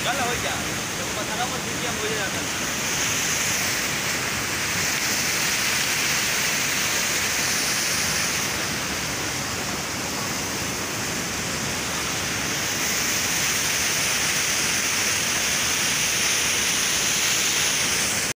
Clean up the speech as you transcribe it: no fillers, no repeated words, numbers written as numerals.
चल हो जा, जब पता ना मैं ठीक है मुझे जाता।